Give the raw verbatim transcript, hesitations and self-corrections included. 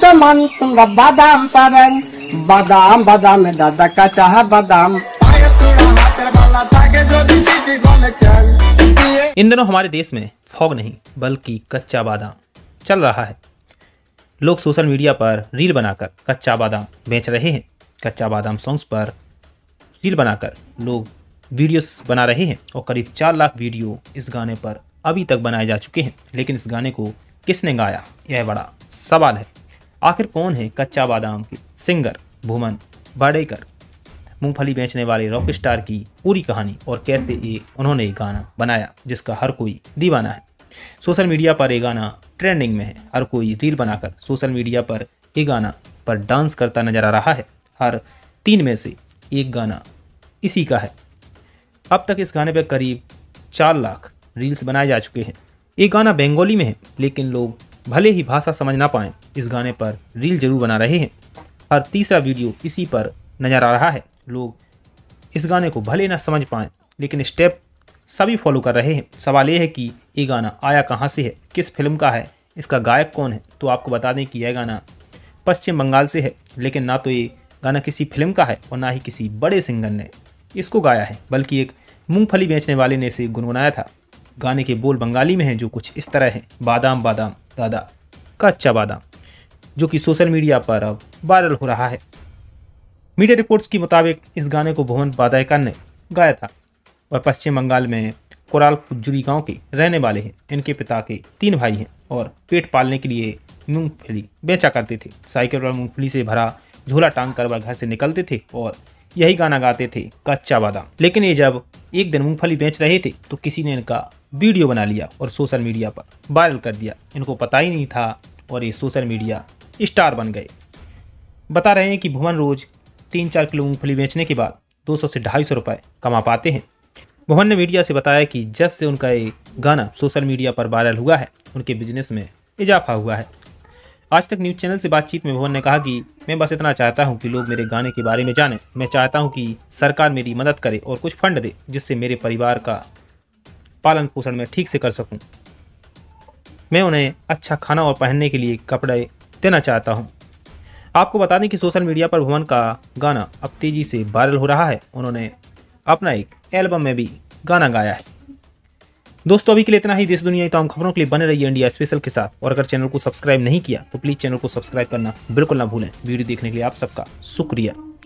समान तुंगा बादाम पावन बादाम बादाम दादा का चाह बादाम। इन दिनों हमारे देश में फॉग नहीं बल्कि कच्चा बादाम चल रहा है। लोग सोशल मीडिया पर रील बनाकर कच्चा बादाम बेच रहे हैं। कच्चा बादाम सॉन्ग्स पर रील बनाकर लोग वीडियोस बना रहे हैं और करीब चार लाख वीडियो इस गाने पर अभी तक बनाए जा चुके हैं। लेकिन इस गाने को किसने गाया, यह बड़ा सवाल है। आखिर कौन है कच्चा बादाम के सिंगर भुवन बाडेकर, मूंगफली बेचने वाले रॉक स्टार की पूरी कहानी और कैसे ये उन्होंने ये गाना बनाया जिसका हर कोई दीवाना है। सोशल मीडिया पर ये गाना ट्रेंडिंग में है। हर कोई रील बनाकर सोशल मीडिया पर ये गाना पर डांस करता नजर आ रहा है। हर तीन में से एक गाना इसी का है। अब तक इस गाने पर करीब चार लाख रील्स बनाए जा चुके हैं। ये गाना बंगाली में है, लेकिन लोग भले ही भाषा समझ ना पाएं, इस गाने पर रील जरूर बना रहे हैं। हर तीसरा वीडियो इसी पर नज़र आ रहा है। लोग इस गाने को भले ना समझ पाएं, लेकिन स्टेप सभी फॉलो कर रहे हैं। सवाल ये है कि ये गाना आया कहाँ से है, किस फिल्म का है, इसका गायक कौन है। तो आपको बता दें कि यह गाना पश्चिम बंगाल से है, लेकिन ना तो ये गाना किसी फिल्म का है और ना ही किसी बड़े सिंगर ने इसको गाया है, बल्कि एक मूंगफली बेचने वाले ने इसे गुनगुनाया था। गाने के बोल बंगाली में हैं, जो कुछ इस तरह है, बादाम बादाम दादा कच्चा बादाम, जो कि सोशल मीडिया पर अब वायरल हो रहा है। मीडिया रिपोर्ट्स के मुताबिक इस गाने को भुवन बाडेकर ने गाया था। वह पश्चिम बंगाल में कोराल पुजुरी गांव के रहने वाले हैं। इनके पिता के तीन भाई हैं और पेट पालने के लिए मूंगफली बेचा करते थे। साइकिल पर मूंगफली से भरा झोला टांग कर वह घर से निकलते थे और यही गाना गाते थे, कच्चा बादाम। लेकिन ये जब एक दिन मूंगफली बेच रहे थे तो किसी ने इनका वीडियो बना लिया और सोशल मीडिया पर वायरल कर दिया। इनको पता ही नहीं था और ये सोशल मीडिया स्टार बन गए। बता रहे हैं कि भुवन रोज तीन चार किलो मूंगफली बेचने के बाद दो सौ से ढाई सौ रुपये कमा पाते हैं। भुवन ने मीडिया से बताया कि जब से उनका ये गाना सोशल मीडिया पर वायरल हुआ है, उनके बिजनेस में इजाफा हुआ है। आज तक न्यूज़ चैनल से बातचीत में भुवन ने कहा कि मैं बस इतना चाहता हूं कि लोग मेरे गाने के बारे में जानें। मैं चाहता हूं कि सरकार मेरी मदद करे और कुछ फंड दे, जिससे मेरे परिवार का पालन पोषण मैं ठीक से कर सकूं। मैं उन्हें अच्छा खाना और पहनने के लिए कपड़े देना चाहता हूं। आपको बता दें कि सोशल मीडिया पर भुवन का गाना अब तेज़ी से वायरल हो रहा है। उन्होंने अपना एक एल्बम में भी गाना गाया है। दोस्तों, अभी के लिए इतना ही। देश दुनिया की तमाम खबरों के लिए बने रहिए इंडिया स्पेशल के साथ। और अगर चैनल को सब्सक्राइब नहीं किया तो प्लीज़ चैनल को सब्सक्राइब करना बिल्कुल ना भूलें। वीडियो देखने के लिए आप सबका शुक्रिया।